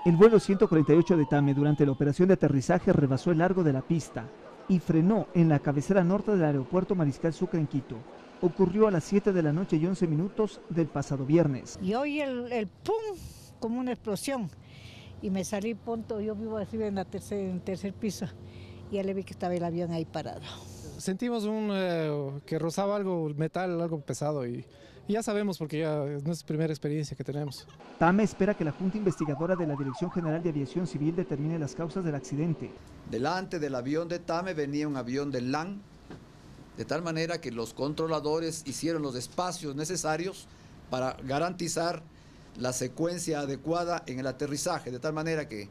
El vuelo 148 de TAME durante la operación de aterrizaje rebasó el largo de la pista y frenó en la cabecera norte del aeropuerto Mariscal Sucre en Quito. Ocurrió a las 7 de la noche y 11 minutos del pasado viernes. Y oí el pum, como una explosión. Y me salí pronto, yo vivo así en el tercer piso, y ya le vi que estaba el avión ahí parado. Sentimos que rozaba algo, metal, algo pesado y ya sabemos porque ya es nuestra primera experiencia que tenemos. TAME espera que la Junta Investigadora de la Dirección General de Aviación Civil determine las causas del accidente. Delante del avión de TAME venía un avión de LAN, de tal manera que los controladores hicieron los espacios necesarios para garantizar la secuencia adecuada en el aterrizaje, de tal manera que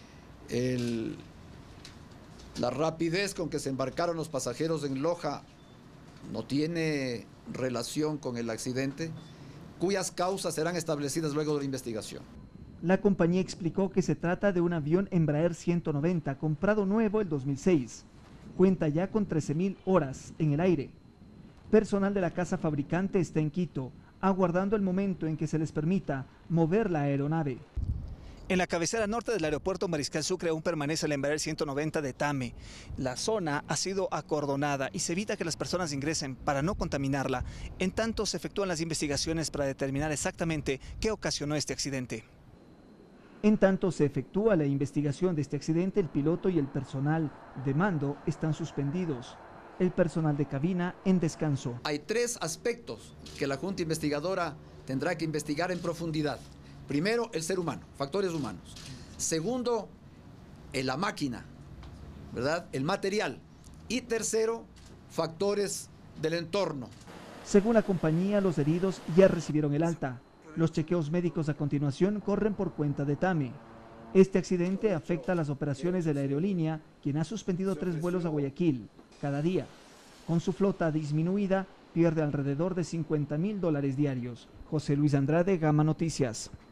la rapidez con que se embarcaron los pasajeros en Loja no tiene relación con el accidente, cuyas causas serán establecidas luego de la investigación. La compañía explicó que se trata de un avión Embraer 190, comprado nuevo el 2006. Cuenta ya con 13.000 horas en el aire. Personal de la casa fabricante está en Quito, aguardando el momento en que se les permita mover la aeronave. En la cabecera norte del aeropuerto Mariscal Sucre aún permanece el Embraer 190 de TAME. La zona ha sido acordonada y se evita que las personas ingresen para no contaminarla. En tanto se efectúan las investigaciones para determinar exactamente qué ocasionó este accidente. En tanto se efectúa la investigación de este accidente, el piloto y el personal de mando están suspendidos. El personal de cabina en descanso. Hay tres aspectos que la Junta Investigadora tendrá que investigar en profundidad. Primero, el ser humano, factores humanos. Segundo, la máquina, ¿verdad? El material. Y tercero, factores del entorno. Según la compañía, los heridos ya recibieron el alta. Los chequeos médicos a continuación corren por cuenta de TAME. Este accidente afecta a las operaciones de la aerolínea, quien ha suspendido 3 vuelos a Guayaquil cada día. Con su flota disminuida, pierde alrededor de $50.000 diarios. José Luis Andrade, Gama Noticias.